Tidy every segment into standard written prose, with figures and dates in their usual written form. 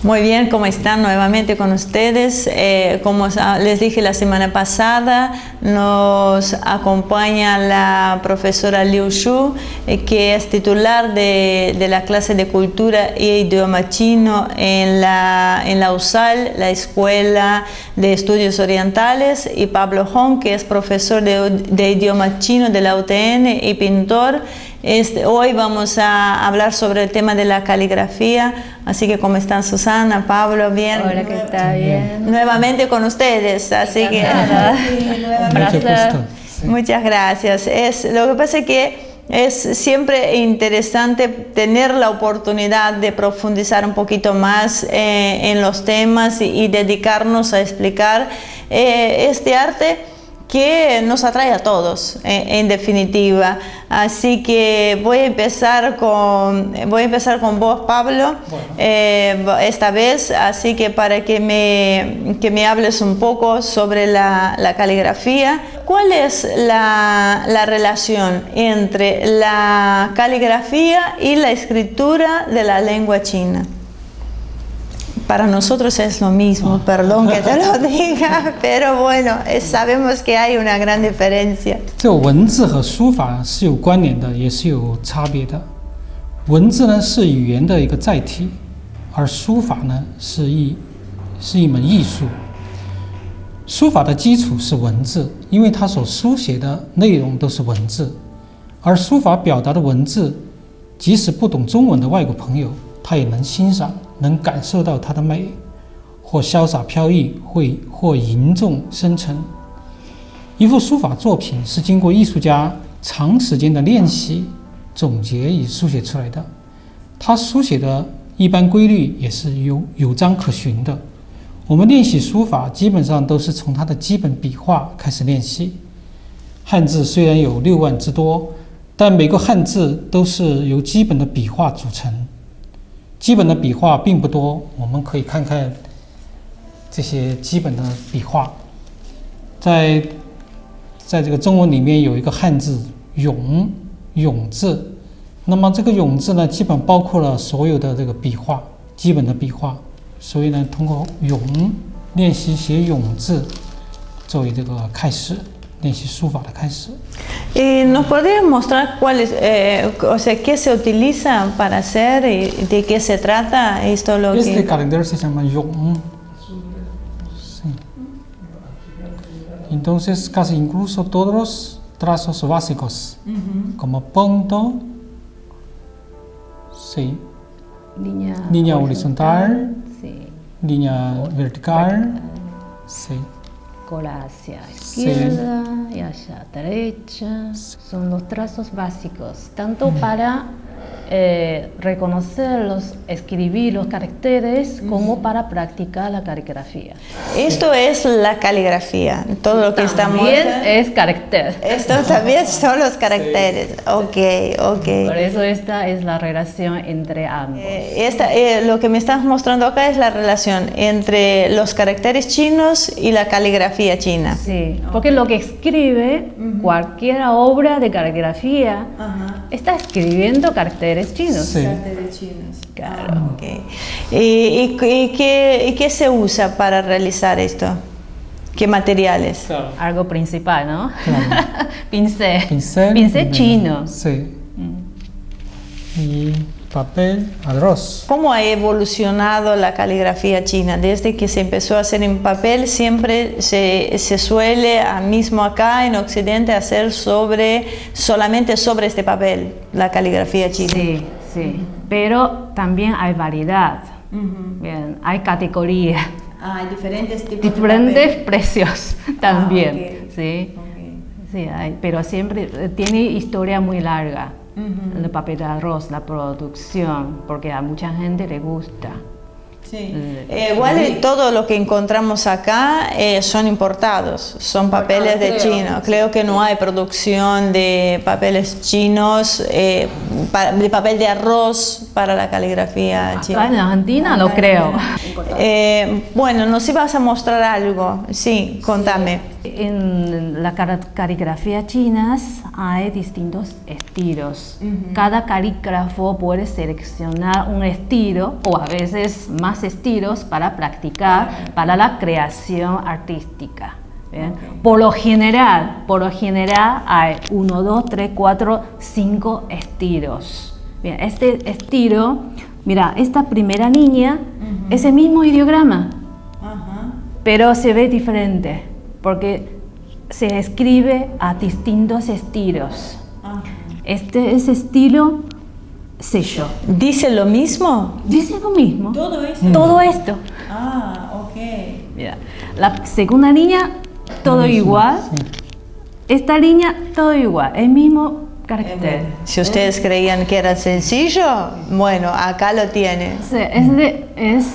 Muy bien, ¿cómo están? Nuevamente con ustedes. Como les dije la semana pasada, nos acompaña la profesora Liu Xu, que es titular de la clase de Cultura e Idioma Chino en la USAL, la Escuela de Estudios Orientales, y Pablo Hong, que es profesor de Idioma Chino de la UTN y pintor. Hoy vamos a hablar sobre el tema de la caligrafía, así que ¿cómo están Susana, Pablo? Bien. Hola, ¿qué tal? Bien. Nuevamente con ustedes, así que muchas gracias. Lo que pasa es que es siempre interesante tener la oportunidad de profundizar un poquito más en los temas y dedicarnos a explicar este arte que nos atrae a todos, en definitiva. Así que voy a empezar con vos, Pablo, esta vez, así que para que me hables un poco sobre la caligrafía. ¿Cuál es la relación entre la caligrafía y la escritura de la lengua china? Para nosotros es lo mismo, perdón que te lo diga, pero bueno, sabemos que hay una gran diferencia. 这个文字和书法是有关联的，也是有差别的。文字呢是语言的一个载体，而书法呢是一门艺术。书法的基础是文字，因为它所书写的内容都是文字，而书法表达的文字，即使不懂中文的外国朋友，他也能欣赏。 能感受到它的美，或潇洒飘逸，或凝重深沉。一幅书法作品是经过艺术家长时间的练习、总结与书写出来的。它书写的一般规律也是有章可循的。我们练习书法基本上都是从它的基本笔画开始练习。汉字虽然有6万之多，但每个汉字都是由基本的笔画组成。 基本的笔画并不多，我们可以看看这些基本的笔画。在这个中文里面有一个汉字“永”，永字。那么这个永字呢，基本包括了所有的这个笔画，基本的笔画。所以呢，通过永练习写永字，作为这个开始。 练习书法的开始。 ¿Nos podrías mostrar o sea, qué se utiliza para hacer y de qué se trata esto? Este carácter se llama yong. Sí. Entonces, casi incluso todos los trazos básicos, como punto, sí. Línea horizontal, sí. Línea vertical, sí. Cola hacia izquierda y hacia derecha. Son los trazos básicos, tanto para reconocer escribir los caracteres como para practicar la caligrafía. Esto es la caligrafía, todo lo que estamos... También es carácter. Esto también son los caracteres, sí. Ok. Por eso esta es la relación entre ambos. Lo que me estás mostrando acá es la relación entre los caracteres chinos y la caligrafía china. Sí, porque lo que escribe cualquier obra de caligrafía está escribiendo caracteres chinos. Sí. Caracteres chinos. Claro. Okay. ¿Y qué se usa para realizar esto? ¿Qué materiales? Claro. Algo principal, ¿no? Claro. Pincel chino. Sí. Y papel arroz. ¿Cómo ha evolucionado la caligrafía china? Desde que se empezó a hacer en papel, siempre se suele, mismo acá en Occidente, hacer solamente sobre este papel, la caligrafía china. Sí, sí. Pero también hay variedad. Bien, hay categorías. Hay diferentes tipos diferentes precios también. Okay. Sí, sí pero siempre tiene historia muy larga. El papel de arroz, la producción, porque a mucha gente le gusta. Sí. Igual todo lo que encontramos acá son importados, son papeles de China. Creo que no hay producción de papeles chinos, de papel de arroz para la caligrafía china. En Argentina no creo. Bueno, nos ibas a mostrar algo, sí, contame. En la caligrafía china hay distintos estilos. Cada calígrafo puede seleccionar un estilo o a veces más estilos para practicar, para la creación artística. ¿Bien? Por lo general hay 1, 2, 3, 4, 5 estilos. Bien, este estilo, mira, esta primera línea es el mismo ideograma, pero se ve diferente porque se escribe a distintos estilos. Este es estilo sello. ¿Dice lo mismo? Dice lo mismo. ¿Todo esto? Todo esto. Ah, ok. Mira, la segunda línea, todo igual. Sí. Esta línea, todo igual. El mismo carácter. Si ustedes creían que era sencillo, bueno, acá lo tiene. Sí, es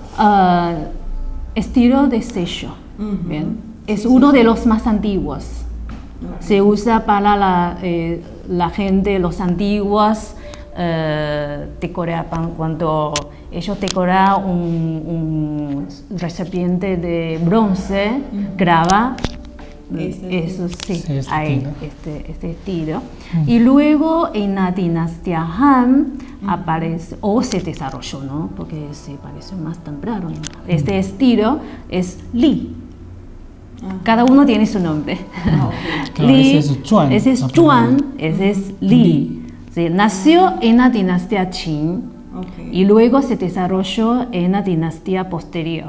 estilo de sello. Bien. Es uno de los más antiguos. Se usa para la gente, los antiguos, decoraban cuando ellos decoraban un recipiente de bronce, graba eso sí, Sí, este hay estilo. este estilo. Y luego en la dinastía Han aparece, o se desarrolló, ¿no? Porque se parece más temprano. Este estilo es Li. Cada uno tiene su nombre. Claro, ese es Zhuan. Ese es Zhuan, ese es Li. Sí, nació en la dinastía Qin y luego se desarrolló en la dinastía posterior.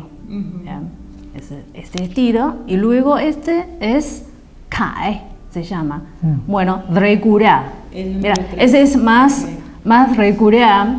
Este estilo. Y luego este es Kai, se llama. Bueno, regular. Mira, ese es más regular,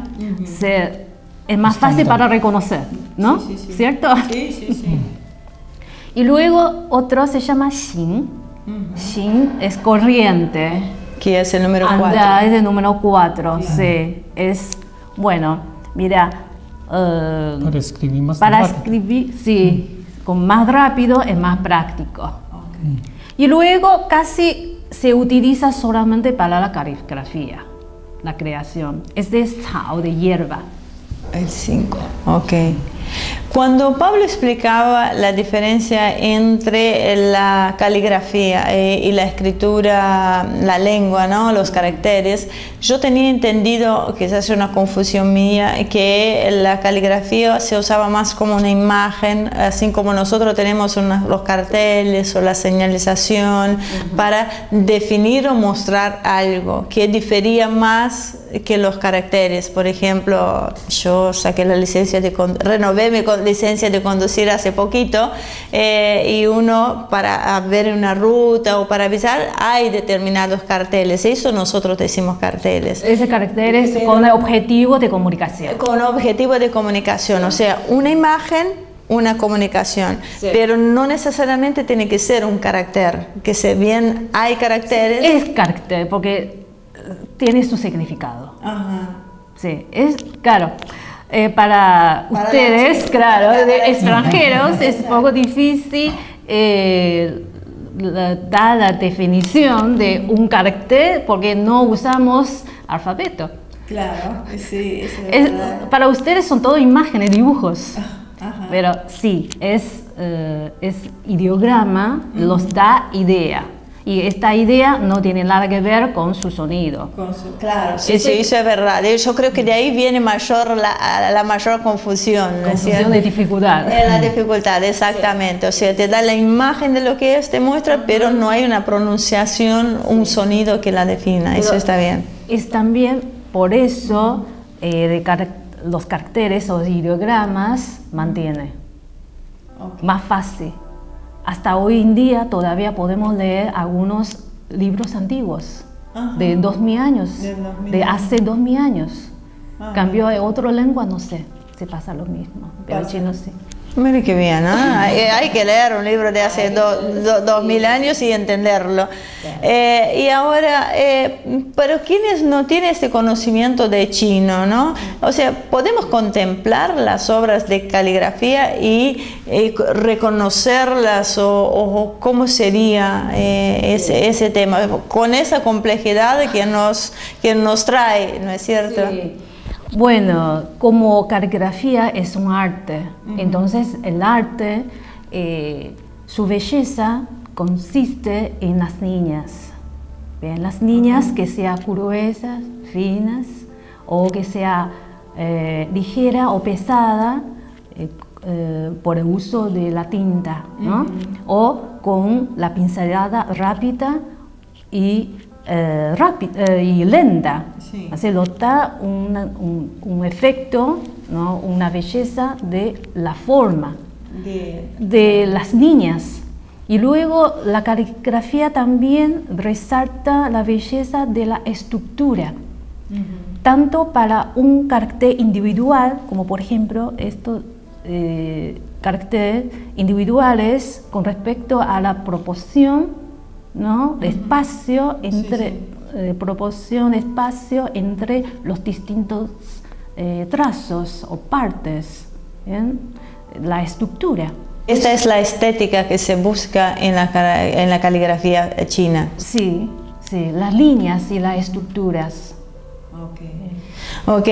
es más fácil para reconocer, ¿no? ¿Cierto? Sí. Y luego otro se llama Xin. Xin es corriente. Que es el número 4. Es el número 4, sí. Es, bueno, mira. Para escribir más Para rápido. escribir, sí, con más rápido es más práctico. Y luego casi se utiliza solamente para la caligrafía, la creación. Es de Cao, de hierba. El 5, ok. Cuando Pablo explicaba la diferencia entre la caligrafía y la escritura, la lengua, ¿no? Los caracteres, yo tenía entendido, quizás es una confusión mía, que la caligrafía se usaba más como una imagen, así como nosotros tenemos los carteles o la señalización para definir o mostrar algo, que difería más que los caracteres. Por ejemplo, yo saqué la licencia renové mi licencia de conducir hace poquito y uno para ver una ruta o para avisar hay determinados carteles, eso nosotros decimos carteles. Ese carácter es con el objetivo de comunicación. Con objetivo de comunicación, o sea, una imagen, una comunicación, pero no necesariamente tiene que ser un carácter, que si bien hay caracteres... Es carácter porque tiene su significado. Sí, es claro. Para ustedes, claro, de extranjeros, es un poco difícil dar la definición de un carácter porque no usamos alfabeto. Claro, sí, eso es verdad. Para ustedes son todo imágenes, dibujos. Pero sí, es ideograma, los da idea. Y esta idea no tiene nada que ver con su sonido. Claro, sí, eso es verdad. Yo creo que de ahí viene la mayor confusión. Confusión de dificultad. La dificultad, exactamente. O sea, te da la imagen de lo que es, te muestra, pero no hay una pronunciación, un sonido que la defina. Eso está bien. Es también por eso los caracteres o ideogramas mantiene. Más fácil. Hasta hoy en día todavía podemos leer algunos libros antiguos de 2000 años, de hace 2000 años. Cambio de otra lengua, no sé, se pasa lo mismo, pero chino sí. Mire qué bien, ¿no? Hay que leer un libro de hace 2000 años y entenderlo. Y ahora, pero quienes no tienen este conocimiento de chino, ¿no? O sea, podemos contemplar las obras de caligrafía y reconocerlas o cómo sería ese tema, con esa complejidad que nos trae, ¿no es cierto? Sí. Bueno, como caligrafía es un arte, entonces el arte su belleza consiste en las niñas. Bien, las niñas que sean gruesas, finas, o que sea ligera o pesada por el uso de la tinta, ¿no? O con la pincelada rápida y lenta. Sí. Así nota un efecto, ¿no? Una belleza de la forma de las niñas. Y luego la caligrafía también resalta la belleza de la estructura, tanto para un carácter individual, como por ejemplo estos caracteres individuales con respecto a la proporción, ¿no? De espacio entre, proporción de espacio entre los distintos trazos o partes, ¿bien? La estructura. Esta es la estética que se busca en la caligrafía china. Sí, sí, las líneas y las estructuras. Ok,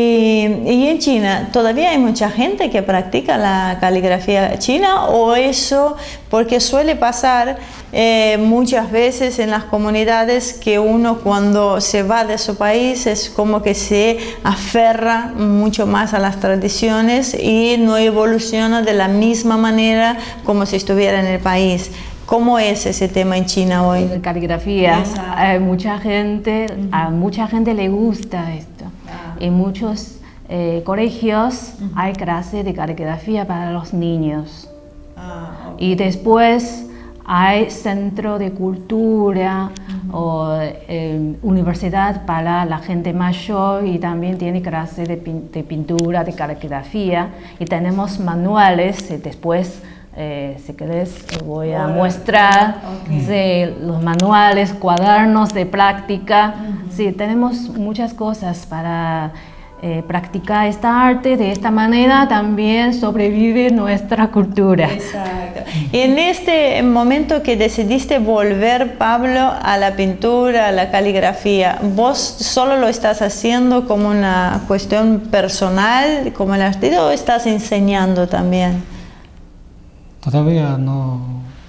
y en China, ¿todavía hay mucha gente que practica la caligrafía china o eso, porque suele pasar muchas veces en las comunidades que uno cuando se va de su país es como que se aferra mucho más a las tradiciones y no evoluciona de la misma manera como si estuviera en el país? ¿Cómo es ese tema en China hoy? En caligrafía, a mucha gente le gusta esto. En muchos colegios hay clases de caligrafía para los niños. Y después hay centro de cultura o universidad para la gente mayor y también tiene clases de pintura, de caligrafía. Y tenemos manuales después. Si querés, voy a mostrar los manuales, cuadernos de práctica. Sí, tenemos muchas cosas para practicar esta arte. De esta manera también sobrevive nuestra cultura. Exacto. Y en este momento que decidiste volver, Pablo, a la pintura, a la caligrafía, ¿vos solo lo estás haciendo como una cuestión personal, como el artista, o estás enseñando también? Todavía no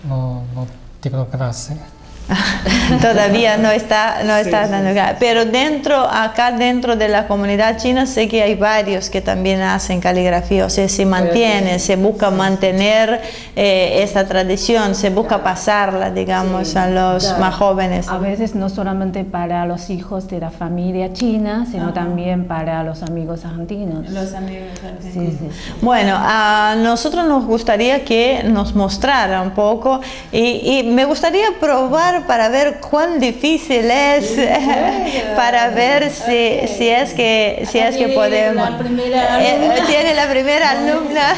tengo clase. Todavía no está dando clase. Pero acá dentro de la comunidad china sé que hay varios que también hacen caligrafía, o sea, se mantiene, se busca mantener esta tradición, se busca pasarla, digamos, a los más jóvenes. A veces no solamente para los hijos de la familia china, sino también para los amigos argentinos. Los amigos argentinos. Sí. Bueno, a nosotros nos gustaría que nos mostrara un poco y me gustaría probar para ver cuán difícil es, para ver si es que podemos. Tiene la primera alumna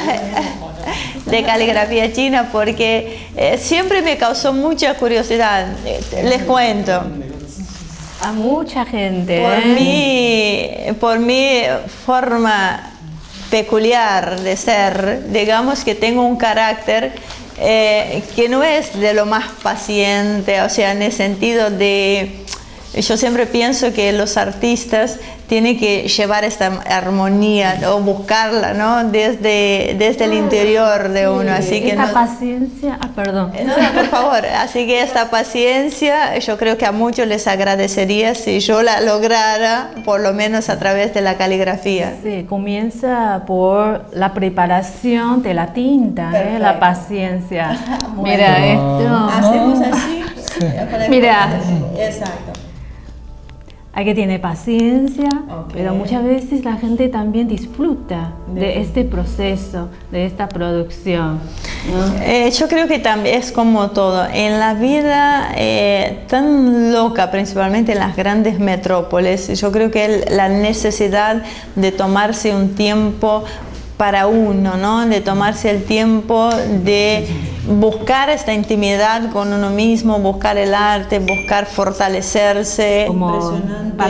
de caligrafía china, porque siempre me causó mucha curiosidad. Les cuento. A mucha gente. Por mi forma peculiar de ser, digamos que tengo un carácter que no es de lo más paciente, o sea, en el sentido de, yo siempre pienso que los artistas tienen que llevar esta armonía o buscarla, ¿no? Desde el interior de uno, así que esta paciencia, perdón. No, por favor, así que esta paciencia yo creo que a muchos les agradecería si yo la lograra, por lo menos a través de la caligrafía. Sí, comienza por la preparación de la tinta, la paciencia. Mira esto. Hacemos así. Mira. Exacto. Hay que tener paciencia, pero muchas veces la gente también disfruta de este proceso, de esta producción, ¿no? Yo creo que también es como todo. En la vida tan loca, principalmente en las grandes metrópolis, yo creo que la necesidad de tomarse un tiempo para uno, ¿no? De tomarse el tiempo de buscar esta intimidad con uno mismo, buscar el arte, buscar fortalecerse. Como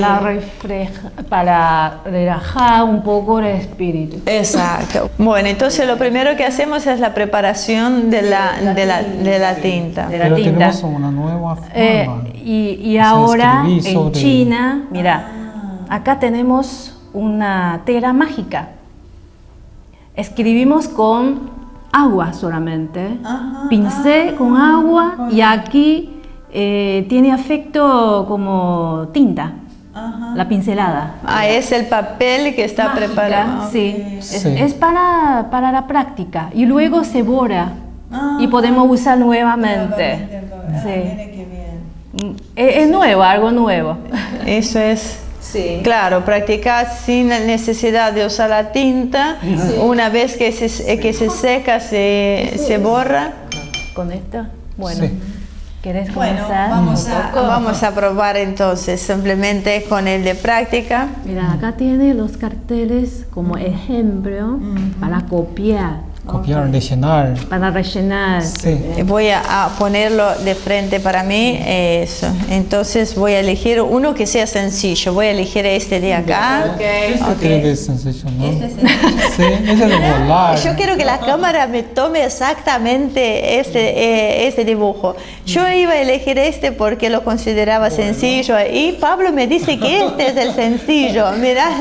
para relajar un poco el espíritu. Exacto. Bueno, entonces lo primero que hacemos es la preparación de la tinta. Pero tenemos una nueva forma. Y ahora en China, mira, acá tenemos una tela mágica. Escribimos con agua solamente, Ajá, pincel con agua y aquí tiene efecto como tinta, Ajá. la pincelada. Es el papel que está Mágica, preparado. sí. Sí. Es para la práctica y luego se borra y Ah, podemos usar nuevamente. Sí. Sí. Mira qué bien. Es nuevo, algo nuevo. Eso es. Sí. Claro, practicar sin la necesidad de usar la tinta. Una vez que se seca, se borra. Con esto, bueno, Sí. ¿quieres Bueno, comenzar? Vamos a probar entonces, simplemente con el de práctica. Mira, acá tiene los carteles como ejemplo para copiar, Copiar, rellenar. para rellenar. Sí. Voy a ponerlo de frente para mí, eso. Entonces voy a elegir uno que sea sencillo. Voy a elegir este de acá. Este creo que es sencillo, ¿no? Este es sencillo. Sí, ese de volar. Yo quiero que la cámara me tome exactamente este dibujo. Yo iba a elegir este porque lo consideraba sencillo y Pablo me dice que este es el sencillo. Mirá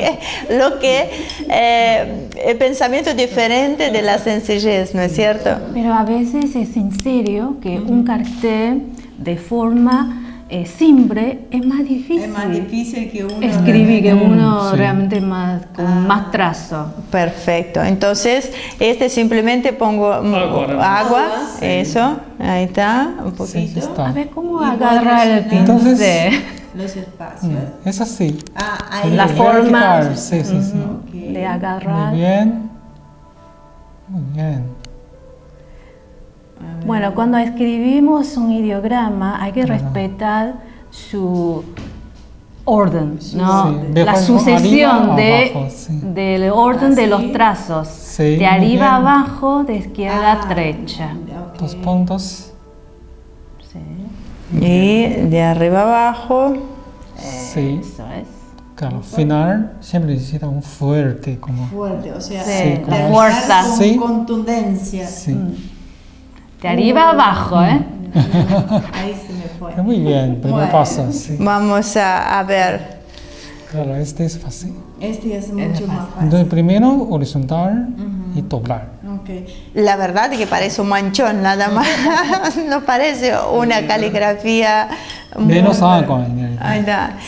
el pensamiento diferente de la sencillez, ¿no es cierto? Pero a veces es en serio que un cartel de forma simple es más difícil. Es más difícil que uno escribir que uno sí. realmente más, con más trazo. Perfecto. Entonces, este simplemente pongo agua, eso, ahí está, un Sí, poquito. está. A ver cómo Y agarrar el voy a Entonces- pincel los espacios. Es así. Ah, ahí. La forma. Vertical, sí, sí, sí. Ok. de agarrar. Muy bien. Muy bien. Bueno, cuando escribimos un ideograma hay que Ajá. respetar su orden, ¿no? Sí, de La abajo sucesión abajo, sí. del orden de ¿Ah, los sí? trazos. Sí, de muy arriba a bien. abajo, de izquierda Ah, a derecha. ok. 2 puntos. Sí, Y de arriba abajo, Sí. eso es. Claro, al final siempre necesita un fuerte como. Fuerte, o sea, Sí, con terminar fuerza. con Sí. contundencia. Sí. De arriba a abajo, ¿eh? Ahí se me fue. Muy bien, primer Bueno. paso, sí. vamos a ver. Claro, este es fácil. Este es mucho más Entonces, fácil. primero horizontal y doblar. Ok. La verdad que parece un manchón nada más, no parece una caligrafía. Menos muy- agua en realidad. Ahí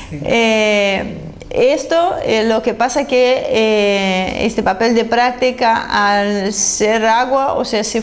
está. Esto, lo que pasa que este papel de práctica al ser agua, o sea,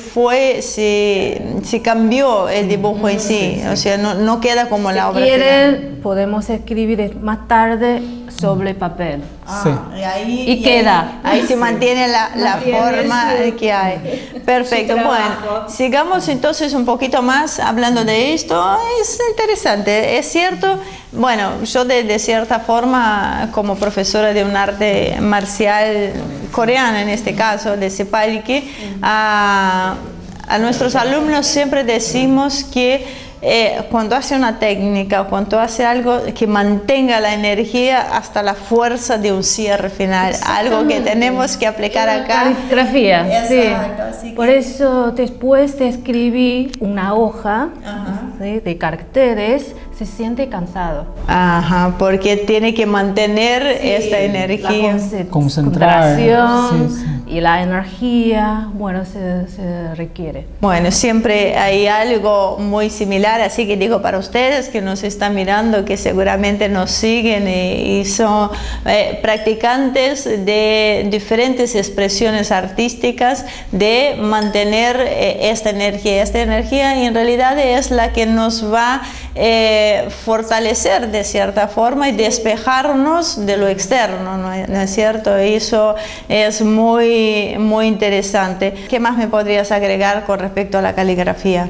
se cambió el dibujo en sí, o sea, no queda como la Si obra final. quieren, podemos escribir más tarde sobre papel. Ah, Sí. y ahí, Y queda. Ahí se mantiene la forma que hay. Perfecto. su Bueno, trabajo. sigamos entonces un poquito más hablando de esto. Es interesante, es cierto. Bueno, yo de cierta forma, como profesora de un arte marcial coreana, en este caso, de Sepalki, a nuestros alumnos siempre decimos que cuando hace una técnica, cuando hace algo que mantenga la energía hasta la fuerza de un cierre final, algo que tenemos que aplicar acá. Caligrafía, sí. Exacto, así que- Por eso después de escribir una hoja ¿sí? de caracteres, se siente cansado. Ajá, porque tiene que mantener esta energía. La Concentrar, concentración sí, sí. y la energía, bueno, se requiere. Bueno, siempre hay algo muy similar, así que digo para ustedes que nos están mirando, que seguramente nos siguen y son practicantes de diferentes expresiones artísticas, de mantener esta energía. Esta energía en realidad es la que nos va fortalecer de cierta forma y despejarnos de lo externo, ¿no es cierto? Eso es muy, muy interesante. ¿Qué más me podrías agregar con respecto a la caligrafía?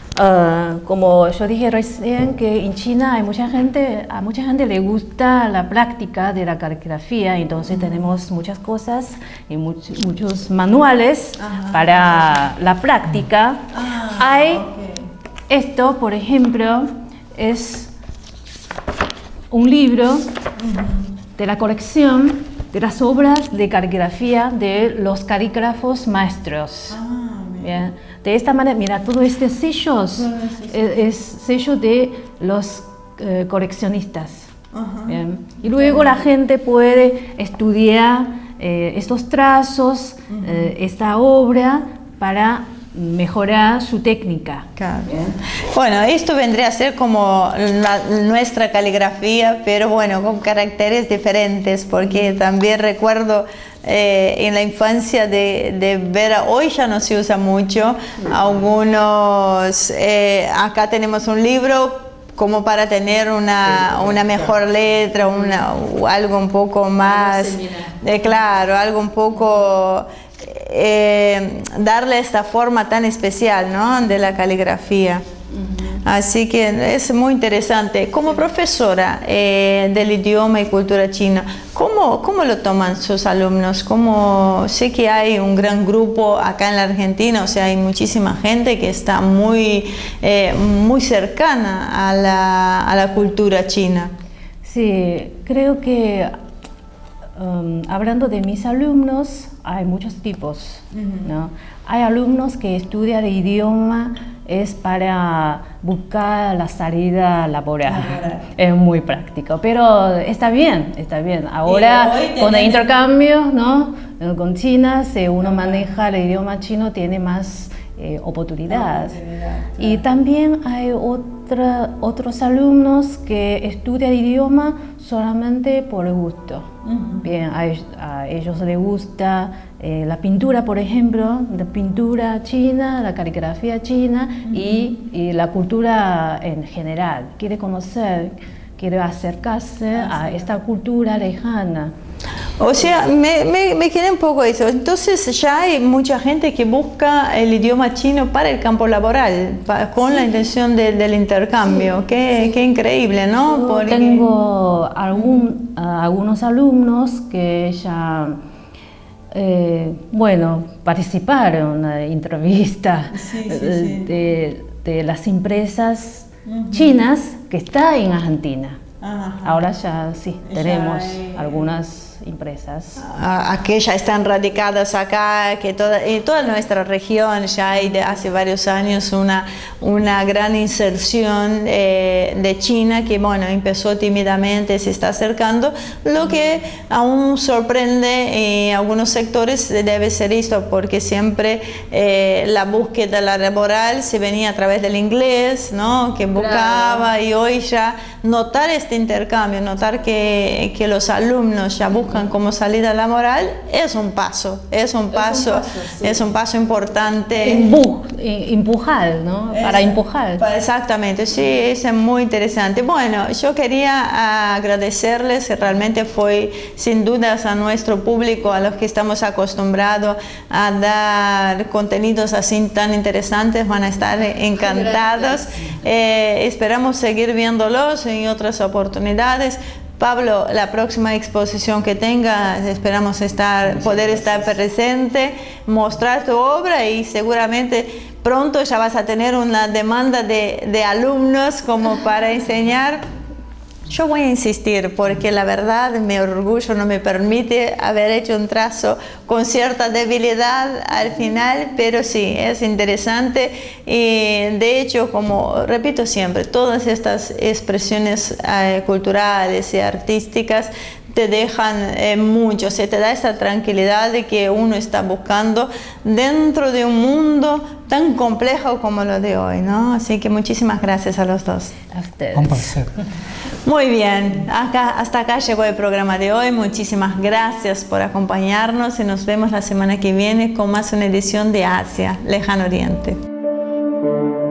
Como yo dije recién, que en China a mucha gente le gusta la práctica de la caligrafía, entonces tenemos muchas cosas y muchos manuales para la práctica. Hay esto, por ejemplo, es un libro de la colección de las obras de caligrafía de los calígrafos maestros. Bien. De esta manera, mira, todo este sellos es sello de los coleccionistas. Bien. Y luego la gente puede estudiar estos trazos, esta obra, para mejorar su técnica. Claro. Bueno, esto vendría a ser como nuestra caligrafía, pero bueno, con caracteres diferentes, porque también recuerdo en la infancia de ver, hoy ya no se usa mucho, algunos, acá tenemos un libro como para tener una mejor letra, algo un poco más, claro, algo un poco, darle esta forma tan especial, ¿no?, de la caligrafía. Así que es muy interesante. Como profesora del idioma y cultura china, ¿cómo lo toman sus alumnos? Sé que hay un gran grupo acá en la Argentina, o sea, hay muchísima gente que está muy cercana a la cultura china. Sí, creo que hablando de mis alumnos, hay muchos tipos, ¿no? Hay alumnos que estudian el idioma es para buscar la salida laboral. Es muy práctico, pero está bien, está bien. Ahora con el intercambio, ¿no?, con China, si uno maneja el idioma chino, tiene más oportunidades. Y también hay otros alumnos que estudian el idioma solamente por el gusto. Bien, a ellos les gusta la pintura, por ejemplo, la pintura china, la caligrafía china y la cultura en general. Quiere conocer, quiere acercarse a esta cultura lejana. O sea, me queda un poco eso. Entonces ya hay mucha gente que busca el idioma chino para el campo laboral, con la intención del intercambio. Qué increíble, ¿no? Porque tengo algunos alumnos que ya, participaron en la entrevista de las empresas chinas que están en Argentina. Ahora ya sí, tenemos algunas empresas. Que ya están radicadas acá, que en toda nuestra región ya hay hace varios años una gran inserción de China que, bueno, empezó tímidamente, se está acercando. Lo que aún sorprende en algunos sectores debe ser esto, porque siempre la búsqueda laboral se venía a través del inglés, ¿no?, que buscaba, y hoy ya notar este intercambio, notar que los alumnos ya buscan como salida laboral, es un paso importante. Empujar, ¿no? Para empujar. Exactamente, sí, es muy interesante. Bueno, yo quería agradecerles, realmente fue sin dudas a nuestro público, a los que estamos acostumbrados a dar contenidos así tan interesantes, van a estar encantados. Esperamos seguir viéndolos en otras oportunidades. Pablo, la próxima exposición que tenga, esperamos poder estar presente, mostrar tu obra, y seguramente pronto ya vas a tener una demanda de alumnos como para enseñar. Yo voy a insistir porque la verdad mi orgullo no me permite haber hecho un trazo con cierta debilidad al final, pero sí, es interesante, y de hecho, como repito siempre, todas estas expresiones culturales y artísticas te dejan mucho, se te da esa tranquilidad de que uno está buscando dentro de un mundo tan complejo como lo de hoy, ¿no? Así que muchísimas gracias a los dos. A ustedes. Un placer. Muy bien, hasta acá llegó el programa de hoy. Muchísimas gracias por acompañarnos y nos vemos la semana que viene con más una edición de Asia, Lejano Oriente.